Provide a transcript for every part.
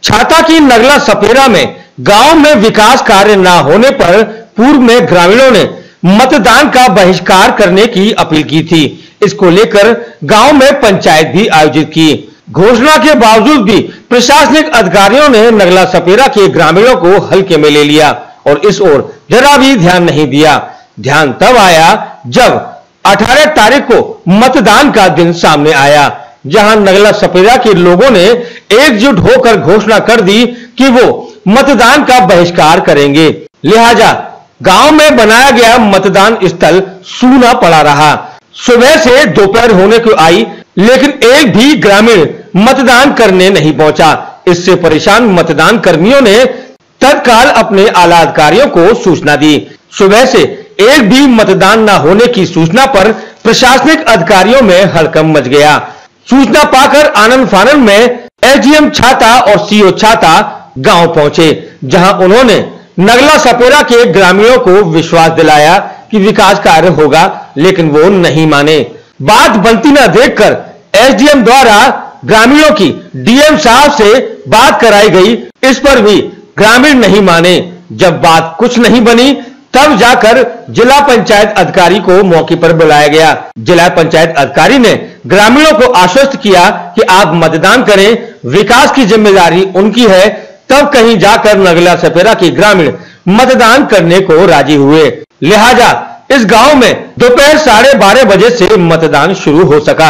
छाता की नगला सपेरा में गांव में विकास कार्य न होने पर पूर्व में ग्रामीणों ने मतदान का बहिष्कार करने की अपील की थी। इसको लेकर गांव में पंचायत भी आयोजित की। घोषणा के बावजूद भी प्रशासनिक अधिकारियों ने नगला सपेरा के ग्रामीणों को हल्के में ले लिया और इस ओर जरा भी ध्यान नहीं दिया। ध्यान तब आया जब 18 तारीख को मतदान का दिन सामने आया, जहां नगला सपेरा के लोगों ने एकजुट होकर घोषणा कर दी कि वो मतदान का बहिष्कार करेंगे। लिहाजा गांव में बनाया गया मतदान स्थल सूना पड़ा रहा। सुबह से दोपहर होने को आई, लेकिन एक भी ग्रामीण मतदान करने नहीं पहुंचा। इससे परेशान मतदान कर्मियों ने तत्काल अपने आला अधिकारियों को सूचना दी। सुबह से एक भी मतदान न होने की सूचना पर प्रशासनिक अधिकारियों में हड़कंप मच गया। सूचना पाकर आनंद फानन में एसडीएम छाता और सीओ छाता गांव पहुंचे, जहां उन्होंने नगला सपेरा के ग्रामीणों को विश्वास दिलाया कि विकास कार्य होगा, लेकिन वो नहीं माने। बात बनती न देखकर एसडीएम द्वारा ग्रामीणों की डीएम साहब से बात कराई गई, इस पर भी ग्रामीण नहीं माने। जब बात कुछ नहीं बनी, तब जाकर जिला पंचायत अधिकारी को मौके पर बुलाया गया। जिला पंचायत अधिकारी ने ग्रामीणों को आश्वस्त किया कि आप मतदान करें, विकास की जिम्मेदारी उनकी है। तब कहीं जाकर नगला सपेरा के ग्रामीण मतदान करने को राजी हुए। लिहाजा इस गांव में दोपहर 12:30 बजे से मतदान शुरू हो सका।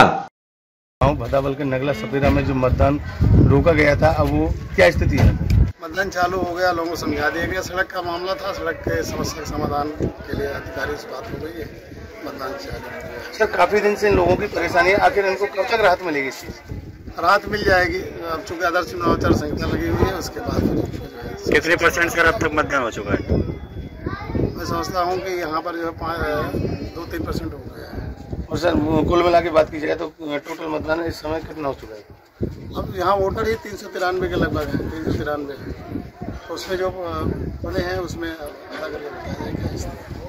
गांव भदावल के नगला सपेरा में जो मतदान रोका गया था, अब वो क्या स्थिति है? मतदान चालू हो गया, लोगों को समझा दिया गया। सड़क का मामला था, सड़क के समस्या के समाधान के लिए अधिकारी से बात हो गई है, मतदान चालू हो गया। सर, काफी दिन से इन लोगों की परेशानी है, आखिर इनको कब तक राहत मिलेगी? इस चीज राहत मिल जाएगी। अब चूंकि आदर्श चुनाव आचार संहिता लगी हुई है, उसके बाद कितने % सर अब तक मतदान हो चुका है? मैं समझता हूँ कि यहाँ पर जो है 2-3% हो गया है। और सर, कुल मिला के बात की जाए तो टोटल मतदान इस समय कितना हो चुका है? अब यहाँ वोटर ही 393 के लगभग है, 393। उसमें जो बने हैं उसमें अलग अलग बताया जाएगा।